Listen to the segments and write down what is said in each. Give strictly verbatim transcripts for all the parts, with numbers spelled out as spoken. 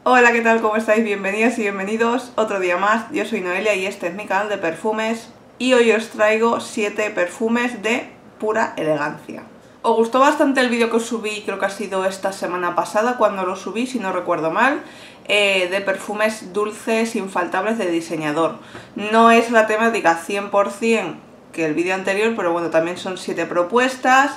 Hola, ¿qué tal? ¿Cómo estáis? Bienvenidas y bienvenidos otro día más. Yo soy Noelia y este es mi canal de perfumes y hoy os traigo siete perfumes de pura elegancia. Os gustó bastante el vídeo que os subí, creo que ha sido esta semana pasada cuando lo subí, si no recuerdo mal, eh, de perfumes dulces infaltables de diseñador. No es la temática cien por cien que el vídeo anterior, pero bueno, también son siete propuestas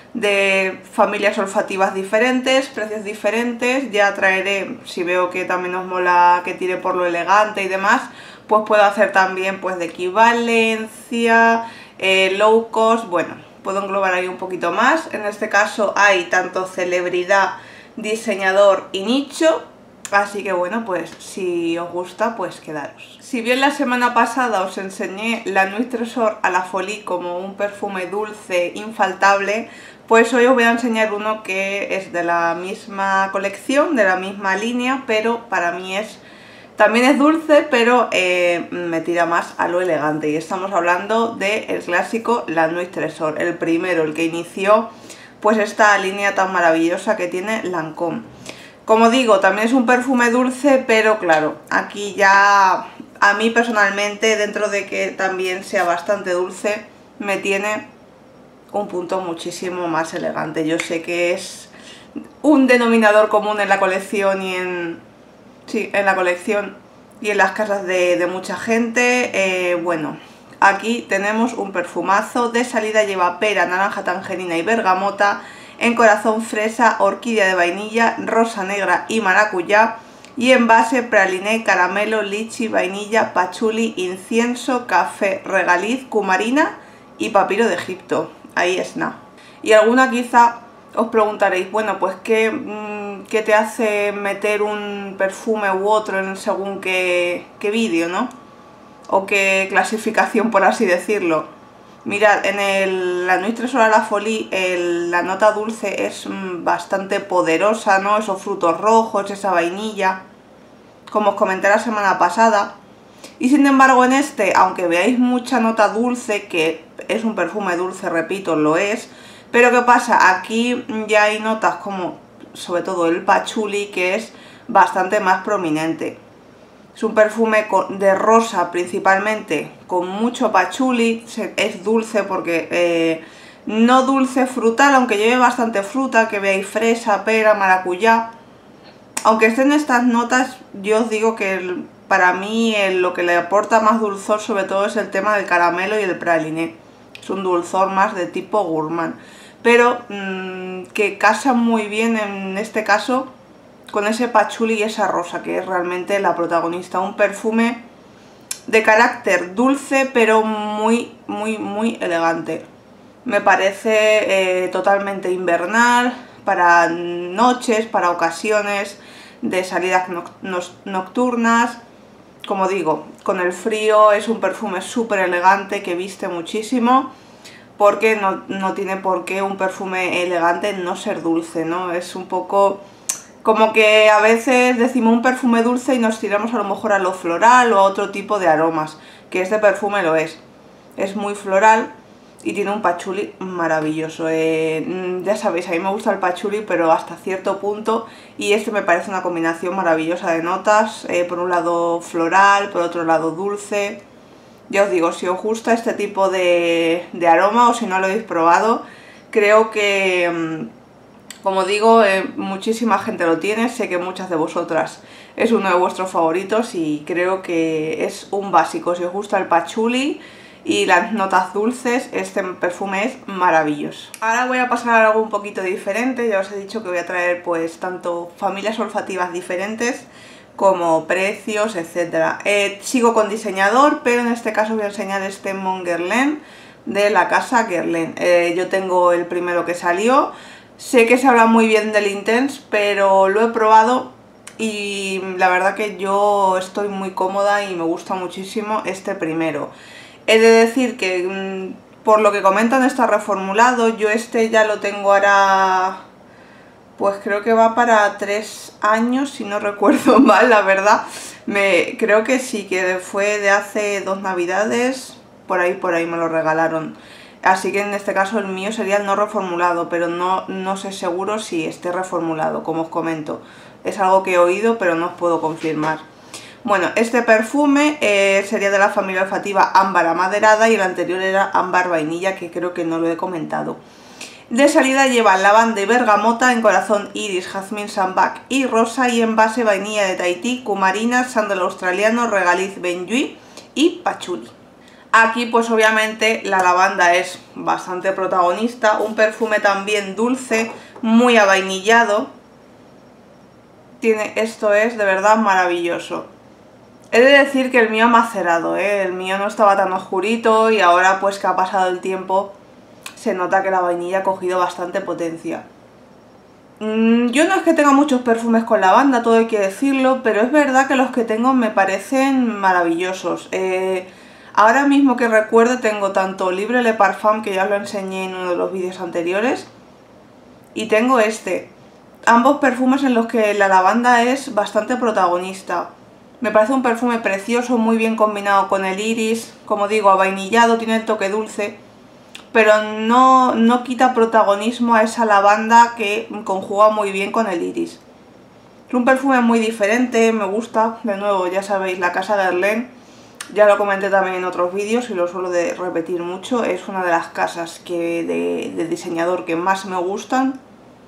de familias olfativas diferentes, precios diferentes. Ya traeré, si veo que también os mola que tire por lo elegante y demás, pues puedo hacer también pues de equivalencia, eh, low cost, bueno, puedo englobar ahí un poquito más. En este caso hay tanto celebridad, diseñador y nicho. Así que bueno, pues si os gusta, pues quedaros. Si bien la semana pasada os enseñé la Nuit Trésor à la Folie como un perfume dulce infaltable, pues hoy os voy a enseñar uno que es de la misma colección, de la misma línea, pero para mí es también es dulce, pero eh, me tira más a lo elegante. Y estamos hablando del clásico La Nuit Trésor, el primero, el que inició pues esta línea tan maravillosa que tiene Lancôme. Como digo, también es un perfume dulce, pero claro, aquí ya a mí personalmente, dentro de que también sea bastante dulce, me tiene un punto muchísimo más elegante. Yo sé que es un denominador común en la colección y en... sí, en la colección y en las casas de, de mucha gente. Eh, bueno, aquí tenemos un perfumazo. De salida lleva pera, naranja, tangerina y bergamota. En corazón fresa, orquídea de vainilla, rosa negra y maracuyá. Y en base praliné, caramelo, lichi, vainilla, pachuli, incienso, café, regaliz, cumarina y papiro de Egipto. Ahí es nada. Y alguna quizá os preguntaréis, bueno, pues ¿qué, qué te hace meter un perfume u otro en según qué, qué vídeo, ¿no? O qué clasificación, por así decirlo. Mirad, en el, la Nuit Trésor à la Folie el, la nota dulce es bastante poderosa, ¿no? Esos frutos rojos, esa vainilla, como os comenté la semana pasada. Y sin embargo en este, aunque veáis mucha nota dulce, que es un perfume dulce, repito, lo es, pero ¿qué pasa? Aquí ya hay notas como, sobre todo el pachuli, que es bastante más prominente. Es un perfume de rosa principalmente, con mucho pachuli, es dulce porque eh, no dulce frutal, aunque lleve bastante fruta, que veáis fresa, pera, maracuyá. Aunque estén estas notas, yo os digo que el, para mí el, lo que le aporta más dulzor sobre todo es el tema del caramelo y el praliné. Es un dulzor más de tipo gourmand, pero mmm, que casa muy bien en este caso con ese pachuli y esa rosa, que es realmente la protagonista. Un perfume de carácter dulce, pero muy, muy, muy elegante. Me parece eh, totalmente invernal, para noches, para ocasiones de salidas nocturnas. Como digo, con el frío es un perfume súper elegante que viste muchísimo, porque no, no tiene por qué un perfume elegante no ser dulce, ¿no? Es un poco como que a veces decimos un perfume dulce y nos tiramos a lo mejor a lo floral o a otro tipo de aromas, que este perfume lo es. Es muy floral y tiene un pachuli maravilloso. Eh, ya sabéis, a mí me gusta el pachuli, pero hasta cierto punto, y este me parece una combinación maravillosa de notas, eh, por un lado floral, por otro lado dulce. Ya os digo, si os gusta este tipo de, de aroma o si no lo habéis probado, creo que... como digo, eh, muchísima gente lo tiene, sé que muchas de vosotras es uno de vuestros favoritos y creo que es un básico. Si os gusta el pachuli y las notas dulces, este perfume es maravilloso. Ahora voy a pasar a algo un poquito diferente. Ya os he dicho que voy a traer pues tanto familias olfativas diferentes como precios, etcétera. Eh, sigo con diseñador, pero en este caso voy a enseñar este Mon Guerlain de la casa Guerlain. Eh, yo tengo el primero que salió. Sé que se habla muy bien del Intense, pero lo he probado y la verdad que yo estoy muy cómoda y me gusta muchísimo este primero. He de decir que por lo que comentan está reformulado. Yo este ya lo tengo ahora, pues creo que va para tres años, si no recuerdo mal, la verdad. Me, creo que sí, que fue de hace dos navidades, por ahí, por ahí me lo regalaron. así que en este caso el mío sería el no reformulado, pero no, no sé seguro si esté reformulado, como os comento. Es algo que he oído, pero no os puedo confirmar. Bueno, este perfume eh, sería de la familia olfativa ámbar amaderada y el anterior era ámbar vainilla, que creo que no lo he comentado. De salida lleva lavanda y bergamota, en corazón iris, jazmín, sambac y rosa, y en base vainilla de Tahití, cumarina, sándalo australiano, regaliz benjuí y pachuli. Aquí pues obviamente la lavanda es bastante protagonista, un perfume también dulce, muy avainillado. Tiene, esto es de verdad maravilloso. He de decir que el mío ha macerado, ¿eh? El mío no estaba tan oscurito y ahora pues que ha pasado el tiempo se nota que la vainilla ha cogido bastante potencia. Mm, yo no es que tenga muchos perfumes con lavanda, todo hay que decirlo, pero es verdad que los que tengo me parecen maravillosos. Eh, ahora mismo que recuerdo tengo tanto Libre Le Parfum, que ya os lo enseñé en uno de los vídeos anteriores, y tengo este. Ambos perfumes en los que la lavanda es bastante protagonista. Me parece un perfume precioso, muy bien combinado con el iris, como digo, avainillado, tiene el toque dulce, pero no, no quita protagonismo a esa lavanda que conjuga muy bien con el iris. Es un perfume muy diferente, me gusta, de nuevo, ya sabéis, la casa Guerlain, ya lo comenté también en otros vídeos y lo suelo de repetir mucho, es una de las casas que de, de diseñador que más me gustan.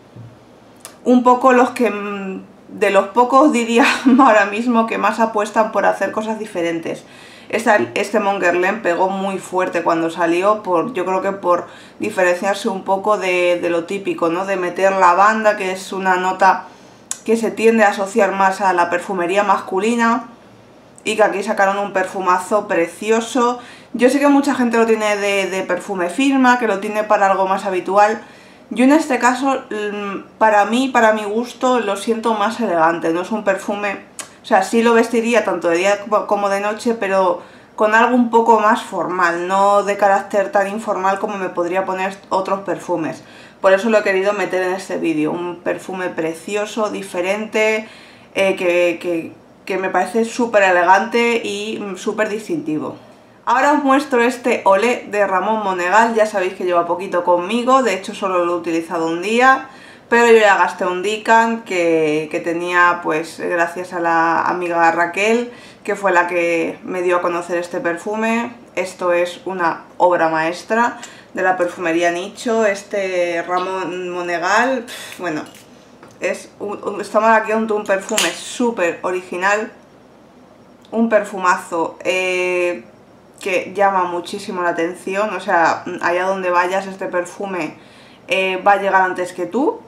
Un poco los que, de los pocos diría ahora mismo, que más apuestan por hacer cosas diferentes. Esta, este Mon Guerlain pegó muy fuerte cuando salió, por, yo creo que por diferenciarse un poco de, de lo típico, ¿no? De meter lavanda, que es una nota que se tiende a asociar más a la perfumería masculina, y que aquí sacaron un perfumazo precioso. Yo sé que mucha gente lo tiene de, de perfume firma, que lo tiene para algo más habitual. Yo en este caso, para mí, para mi gusto, lo siento más elegante. No es un perfume, o sea, sí lo vestiría tanto de día como de noche, pero con algo un poco más formal, no de carácter tan informal como me podría poner otros perfumes. Por eso lo he querido meter en este vídeo. Un perfume precioso, diferente, eh, que, que, que me parece súper elegante y súper distintivo. Ahora os muestro este Olé de Ramón Monegal. Ya sabéis que lleva poquito conmigo, de hecho solo lo he utilizado un día, pero yo ya gasté un Dican que, que tenía pues gracias a la amiga Raquel, que fue la que me dio a conocer este perfume. Esto es una obra maestra de la perfumería nicho, este Ramón Monegal. Bueno, es un, un, estamos aquí ante un perfume súper original, un perfumazo eh, que llama muchísimo la atención. O sea, allá donde vayas este perfume eh, va a llegar antes que tú.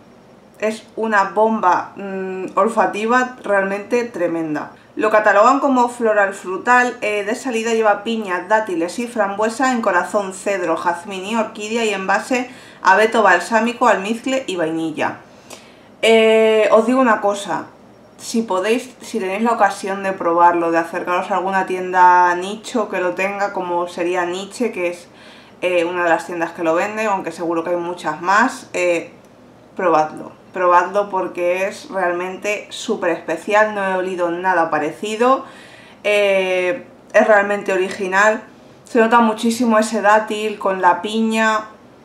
Es una bomba mmm, olfativa realmente tremenda. Lo catalogan como floral frutal, eh, de salida lleva piña, dátiles y frambuesa, en corazón cedro, jazmín y orquídea, y en base abeto balsámico, almizcle y vainilla. Eh, os digo una cosa, si podéis, si tenéis la ocasión de probarlo, de acercaros a alguna tienda nicho que lo tenga, como sería Niche, que es eh, una de las tiendas que lo vende, aunque seguro que hay muchas más, eh, probadlo. Probadlo porque es realmente súper especial, no he olido nada parecido, eh, es realmente original, se nota muchísimo ese dátil con la piña,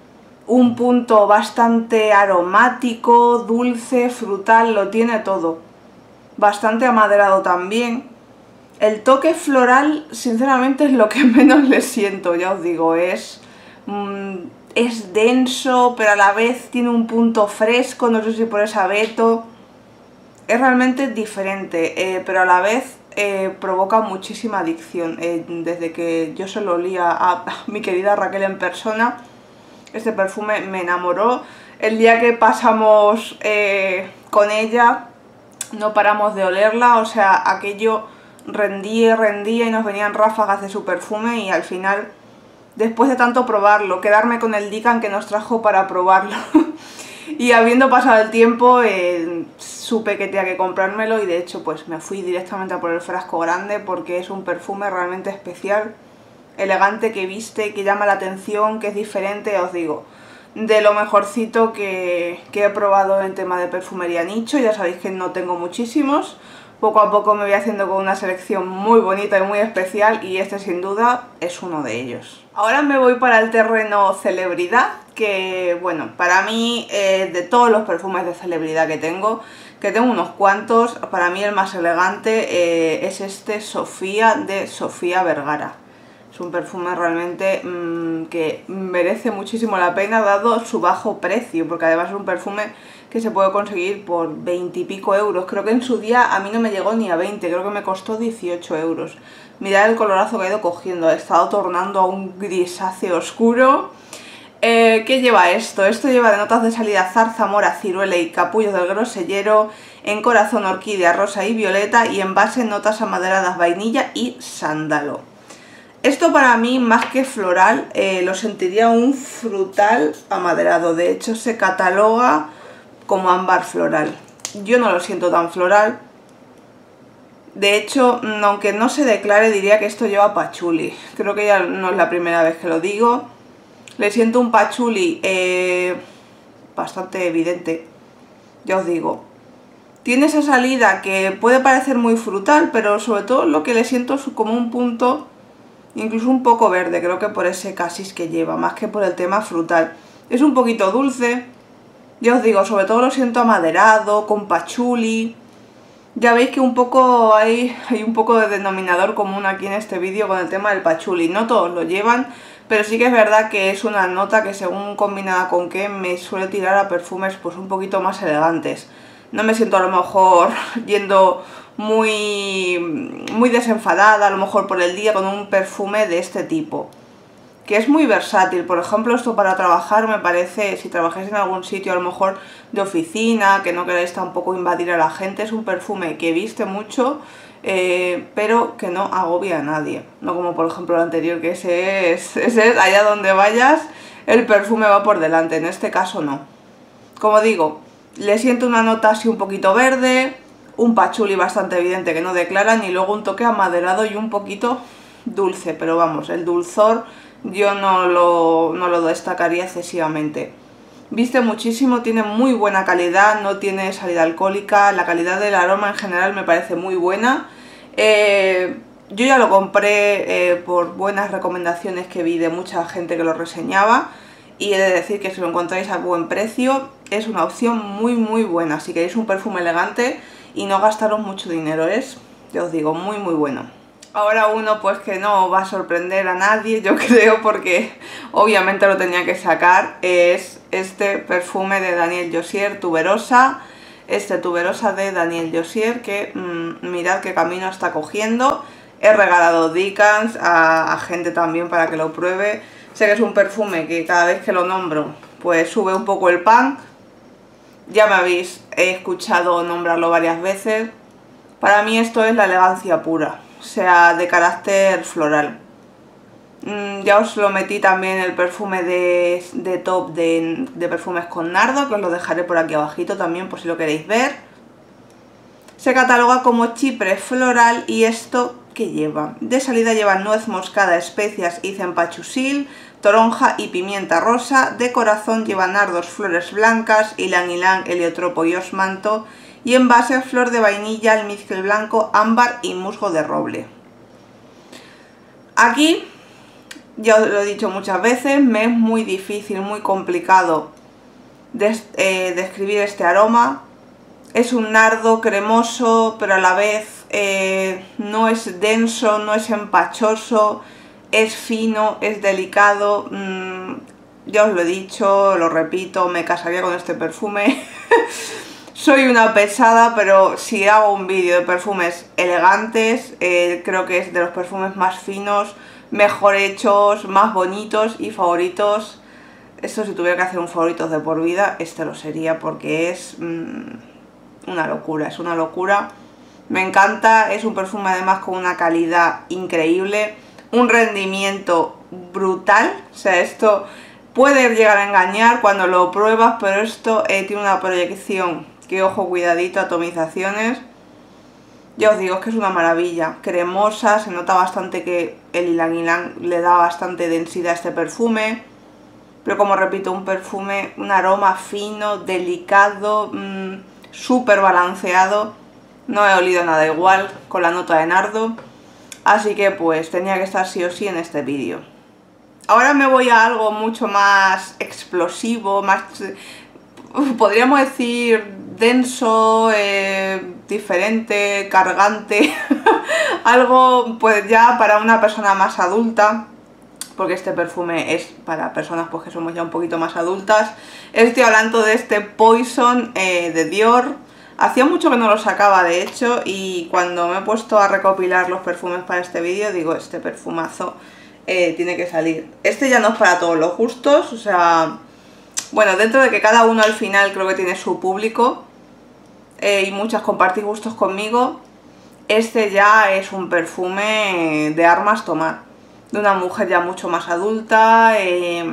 un punto bastante aromático, dulce, frutal, lo tiene todo, bastante amaderado también. El toque floral sinceramente es lo que menos le siento, ya os digo, es... Mmm, es denso, pero a la vez tiene un punto fresco, no sé si por ese abeto. Es realmente diferente, eh, pero a la vez eh, provoca muchísima adicción. Eh, desde que yo se lo olía a, a mi querida Raquel en persona, este perfume me enamoró. El día que pasamos eh, con ella, no paramos de olerla, o sea, aquello rendía, rendía y nos venían ráfagas de su perfume, y al final... Después de tanto probarlo, quedarme con el Dican que nos trajo para probarlo y habiendo pasado el tiempo eh, supe que tenía que comprármelo, y de hecho pues me fui directamente a por el frasco grande porque es un perfume realmente especial, elegante, que viste, que llama la atención, que es diferente, os digo, de lo mejorcito que, que he probado en tema de perfumería nicho. Ya sabéis que no tengo muchísimos, Poco a poco me voy haciendo con una selección muy bonita y muy especial y este sin duda es uno de ellos. Ahora me voy para el terreno celebridad, que bueno, para mí eh, de todos los perfumes de celebridad que tengo, que tengo unos cuantos, para mí el más elegante eh, es este Sofía de Sofía Vergara. Es un perfume realmente mmm, que merece muchísimo la pena dado su bajo precio, porque además es un perfume que se puede conseguir por veinte y pico euros. Creo que en su día a mí no me llegó ni a veinte, creo que me costó dieciocho euros. Mirad el colorazo que ha ido cogiendo, ha estado tornando a un grisáceo oscuro. Eh, ¿Qué lleva esto? Esto lleva de notas de salida zarzamora, ciruela y capullo del grosellero, en corazón orquídea, rosa y violeta, y en base notas amaderadas, vainilla y sándalo. Esto para mí, más que floral, eh, lo sentiría un frutal amaderado. De hecho, se cataloga como ámbar floral. Yo no lo siento tan floral. De hecho, aunque no se declare, diría que esto lleva pachuli. Creo que ya no es la primera vez que lo digo. Le siento un pachuli eh, bastante evidente, ya os digo. Tiene esa salida que puede parecer muy frutal, pero sobre todo lo que le siento es como un punto, incluso un poco verde, creo que por ese casis que lleva, más que por el tema frutal. Es un poquito dulce, ya os digo, sobre todo lo siento amaderado, con pachuli. Ya veis que un poco hay, hay un poco de denominador común aquí en este vídeo con el tema del pachuli. No todos lo llevan, pero sí que es verdad que es una nota que según combinada con qué me suele tirar a perfumes pues un poquito más elegantes. No me siento a lo mejor yendo muy, muy desenfadada a lo mejor por el día con un perfume de este tipo, que es muy versátil. Por ejemplo, esto para trabajar me parece, si trabajáis en algún sitio a lo mejor de oficina, que no queráis tampoco invadir a la gente, es un perfume que viste mucho, eh, pero que no agobia a nadie, no como por ejemplo el anterior, que ese es, ese es allá donde vayas el perfume va por delante. En este caso no. Como digo, le siento una nota así un poquito verde, un pachuli bastante evidente que no declaran, y luego un toque amaderado y un poquito dulce, pero vamos, el dulzor yo no lo, no lo destacaría excesivamente. Viste muchísimo, tiene muy buena calidad, no tiene salida alcohólica, la calidad del aroma en general me parece muy buena. Eh, yo ya lo compré eh, por buenas recomendaciones que vi de mucha gente que lo reseñaba, y he de decir que si lo encontráis a buen precio es una opción muy muy buena. Si queréis un perfume elegante y no gastaros mucho dinero, es, ya os digo, muy muy bueno. Ahora uno pues que no va a sorprender a nadie, yo creo, porque obviamente lo tenía que sacar, es este perfume de Daniel Jossier, Tuberosa. Este Tuberosa de Daniel Jossier, que mmm, mirad qué camino está cogiendo. He regalado Dicans a, a gente también para que lo pruebe. Sé que es un perfume que cada vez que lo nombro pues sube un poco el pan. Ya me habéis escuchado nombrarlo varias veces. Para mí esto es la elegancia pura, o sea, de carácter floral. Mm, ya os lo metí también el perfume de, de top de, de perfumes con nardo, que os lo dejaré por aquí abajito también por si lo queréis ver. Se cataloga como chipre floral, y esto ¿qué lleva? De salida lleva nuez moscada, especias y cempasúchil, toronja y pimienta rosa. De corazón lleva nardos, flores blancas, ylang ylang, heliotropo y osmanto. Y en base flor de vainilla, almizcle blanco, ámbar y musgo de roble. Aquí, ya os lo he dicho muchas veces, me es muy difícil, muy complicado des, eh, describir este aroma. Es un nardo cremoso, pero a la vez eh, no es denso, no es empachoso, es fino, es delicado. Mm, ya os lo he dicho, lo repito, me casaría con este perfume. Soy una pesada, pero si hago un vídeo de perfumes elegantes, eh, creo que es de los perfumes más finos, mejor hechos, más bonitos y favoritos. Esto, si tuviera que hacer un favoritos de por vida, este lo sería, porque es mmm, una locura, es una locura. Me encanta, es un perfume además con una calidad increíble, un rendimiento brutal. O sea, esto puede llegar a engañar cuando lo pruebas, pero esto eh, tiene una proyección que, ojo, cuidadito, atomizaciones. Ya os digo, es que es una maravilla, cremosa, se nota bastante que el ylang ylang le da bastante densidad a este perfume. Pero como repito, un perfume, un aroma fino, delicado, mmm, súper balanceado. No he olido nada igual con la nota de nardo, así que pues tenía que estar sí o sí en este vídeo. Ahora me voy a algo mucho más explosivo, más, podríamos decir, denso, eh, diferente, cargante, algo pues ya para una persona más adulta, porque este perfume es para personas pues que somos ya un poquito más adultas. Estoy hablando de este Poison eh, de Dior. Hacía mucho que no lo sacaba, de hecho, y cuando me he puesto a recopilar los perfumes para este vídeo, digo, este perfumazo eh, tiene que salir. Este ya no es para todos los gustos, o sea, bueno, dentro de que cada uno al final creo que tiene su público, eh, y muchas compartís gustos conmigo, este ya es un perfume de armas tomar, de una mujer ya mucho más adulta. eh,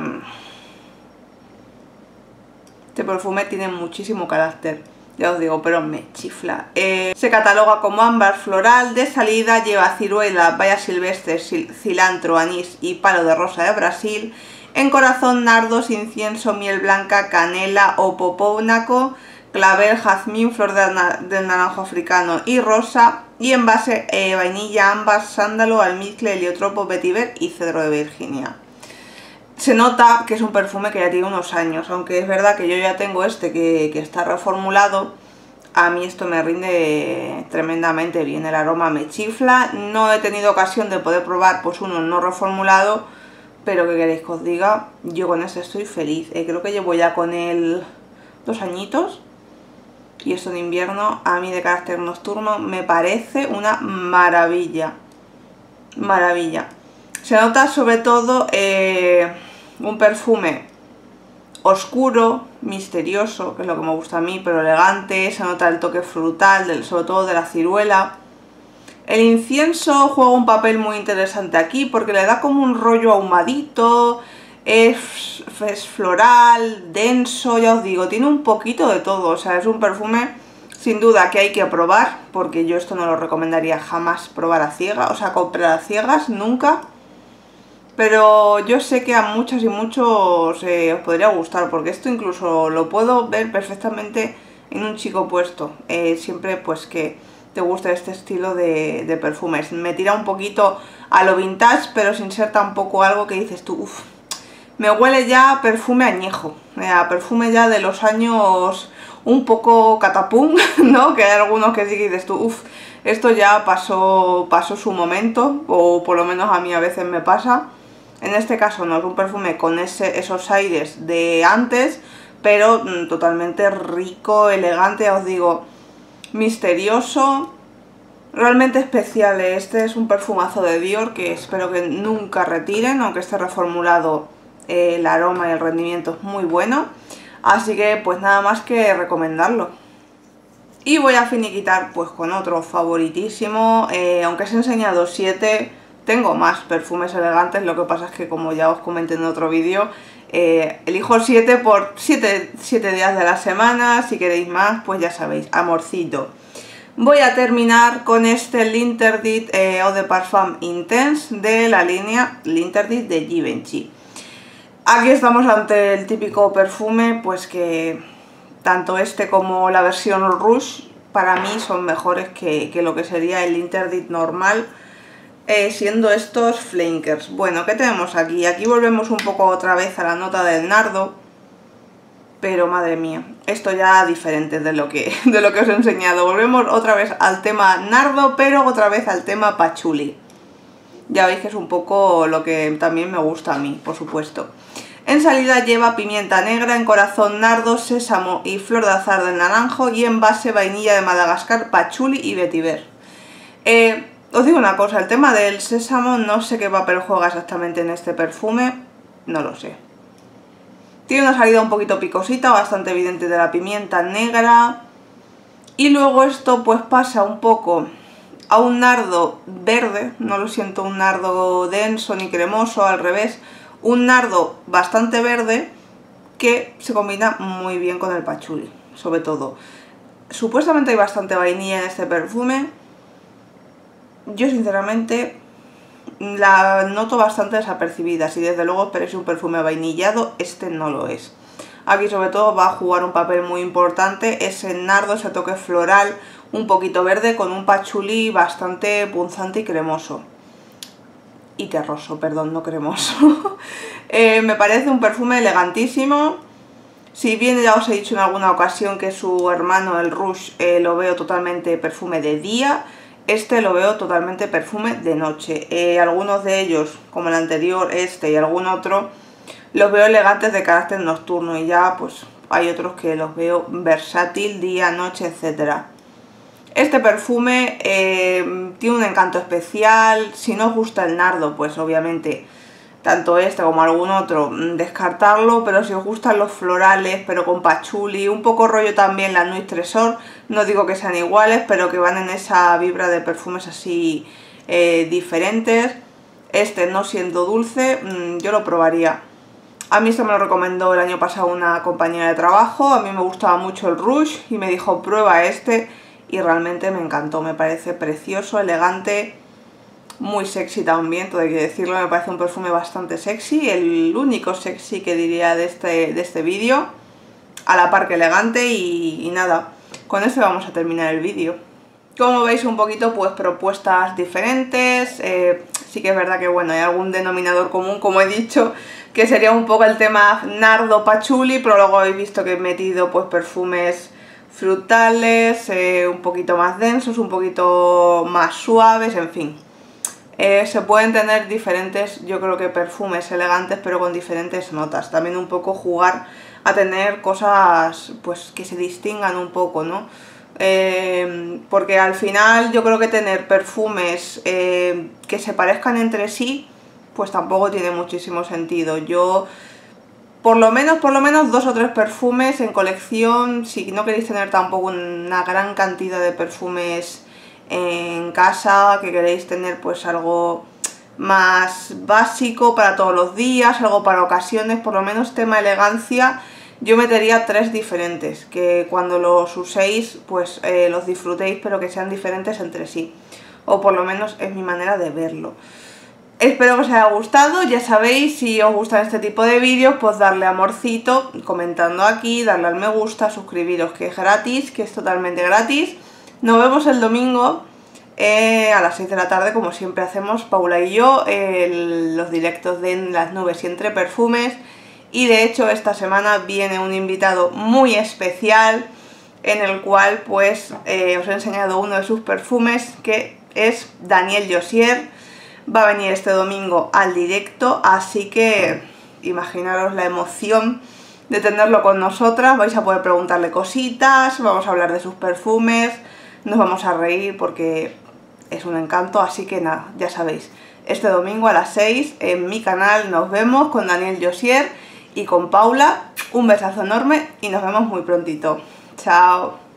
Este perfume tiene muchísimo carácter, ya os digo, pero me chifla. Eh, se cataloga como ámbar floral, de salida lleva ciruela, bayas silvestres, cilantro, anís y palo de rosa de Brasil. En corazón, nardos, incienso, miel blanca, canela o popónaco, clavel, jazmín, flor de, de naranjo africano y rosa. Y en base, eh, vainilla, ámbar, sándalo, almizcle, heliotropo, vetiver y cedro de Virginia. Se nota que es un perfume que ya tiene unos años, aunque es verdad que yo ya tengo este que, que está reformulado. A mí esto me rinde tremendamente bien, el aroma me chifla. No he tenido ocasión de poder probar pues uno no reformulado, pero ¿qué queréis que os diga? Yo con este estoy feliz. Eh, creo que llevo ya con él dos añitos. Y esto en invierno, a mí de carácter nocturno, me parece una maravilla. Maravilla. Se nota sobre todo eh, un perfume oscuro, misterioso, que es lo que me gusta a mí, pero elegante. Se nota el toque frutal, del, sobre todo de la ciruela. El incienso juega un papel muy interesante aquí porque le da como un rollo ahumadito, es, es floral, denso, ya os digo, tiene un poquito de todo. O sea, es un perfume sin duda que hay que probar, porque yo esto no lo recomendaría jamás probar a ciegas, o sea, comprar a ciegas, nunca. Pero yo sé que a muchas y muchos eh, os podría gustar, porque esto incluso lo puedo ver perfectamente en un chico puesto, eh, siempre pues que te guste este estilo de, de perfumes. Me tira un poquito a lo vintage, pero sin ser tampoco algo que dices tú, uff, me huele ya a perfume añejo, a perfume ya de los años un poco catapum, ¿no? Que hay algunos que sí que dices tú, uff, esto ya pasó, pasó su momento, o por lo menos a mí a veces me pasa. En este caso no es un perfume con ese, esos aires de antes, pero mm, totalmente rico, elegante, ya os digo, misterioso, realmente especial. Este es un perfumazo de Dior que espero que nunca retiren, aunque esté reformulado, eh, el aroma y el rendimiento es muy bueno. Así que pues nada más que recomendarlo. Y voy a finiquitar pues con otro favoritísimo, eh, aunque os he enseñado siete, tengo más perfumes elegantes, lo que pasa es que como ya os comenté en otro vídeo, eh, elijo siete por siete días de la semana. Si queréis más, pues ya sabéis, amorcito. Voy a terminar con este L'Interdit eh, Eau de Parfum Intense de la línea L'Interdit de Givenchy. Aquí estamos ante el típico perfume, pues que tanto este como la versión Rouge para mí son mejores que, que lo que sería el Interdit normal, eh, siendo estos flankers. Bueno, ¿qué tenemos aquí? Aquí volvemos un poco otra vez a la nota del nardo, pero madre mía, esto ya diferente de lo que, de lo que os he enseñado. Volvemos otra vez al tema nardo, pero otra vez al tema pachuli. Ya veis que es un poco lo que también me gusta a mí, por supuesto. En salida lleva pimienta negra, en corazón nardo, sésamo y flor de azar del naranjo, y en base vainilla de Madagascar, pachuli y vetiver. Eh, os digo una cosa, el tema del sésamo no sé qué papel juega exactamente en este perfume, no lo sé. Tiene una salida un poquito picosita, bastante evidente de la pimienta negra, y luego esto pues pasa un poco a un nardo verde, no lo siento un nardo denso ni cremoso, al revés, un nardo bastante verde que se combina muy bien con el pachuli, sobre todo. Supuestamente hay bastante vainilla en este perfume. Yo sinceramente la noto bastante desapercibida. Si desde luego esperéis un perfume vainillado, este no lo es. Aquí sobre todo va a jugar un papel muy importante ese nardo, ese toque floral, un poquito verde con un patchouli bastante punzante y cremoso. Y terroso, perdón, no cremoso. eh, me parece un perfume elegantísimo. Si bien ya os he dicho en alguna ocasión que su hermano, el Rouge, eh, lo veo totalmente perfume de día, este lo veo totalmente perfume de noche. Eh, algunos de ellos, como el anterior, este y algún otro, los veo elegantes de carácter nocturno, y ya pues hay otros que los veo versátil, día, noche, etcétera. Este perfume eh, tiene un encanto especial. Si no os gusta el nardo, pues obviamente tanto este como algún otro descartarlo, pero si os gustan los florales pero con patchouli, un poco rollo también la Nuit Trésor, no digo que sean iguales, pero que van en esa vibra de perfumes así eh, diferentes, este no siendo dulce, mmm, yo lo probaría. A mí esto me lo recomendó el año pasado una compañera de trabajo. A mí me gustaba mucho el Rouge y me dijo prueba este, y realmente me encantó. Me parece precioso, elegante, muy sexy también, todo hay que decirlo. Me parece un perfume bastante sexy, el único sexy que diría de este, de este vídeo, a la par que elegante. Y, y nada, con este vamos a terminar el vídeo. Como veis, un poquito pues propuestas diferentes. Eh, sí que es verdad que bueno, hay algún denominador común, como he dicho, que sería un poco el tema nardo patchouli, pero luego habéis visto que he metido pues perfumes frutales, eh, un poquito más densos, un poquito más suaves, en fin. Eh, se pueden tener diferentes, yo creo que perfumes elegantes, pero con diferentes notas. También un poco jugar a tener cosas pues que se distingan un poco, ¿no? Eh, porque al final yo creo que tener perfumes eh, que se parezcan entre sí, pues tampoco tiene muchísimo sentido. Yo, por lo menos, por lo menos dos o tres perfumes en colección, si no queréis tener tampoco una gran cantidad de perfumes en casa, que queréis tener pues algo más básico para todos los días, algo para ocasiones, por lo menos tema elegancia, yo metería tres diferentes, que cuando los uséis pues eh, los disfrutéis, pero que sean diferentes entre sí, o por lo menos es mi manera de verlo. Espero que os haya gustado. Ya sabéis, si os gustan este tipo de vídeos, pues darle amorcito comentando aquí, darle al me gusta, suscribiros, que es gratis, que es totalmente gratis. Nos vemos el domingo eh, a las seis de la tarde, como siempre hacemos Paula y yo, eh, los directos de En las Nubes y Entre Perfumes. Y de hecho esta semana viene un invitado muy especial, en el cual pues eh, os he enseñado uno de sus perfumes, que es Daniel Josier. Va a venir este domingo al directo, así que imaginaros la emoción de tenerlo con nosotras. Vais a poder preguntarle cositas, vamos a hablar de sus perfumes, nos vamos a reír porque es un encanto. Así que nada, ya sabéis, este domingo a las seis en mi canal nos vemos con Daniel Josier y con Paula. Un besazo enorme y nos vemos muy prontito. Chao.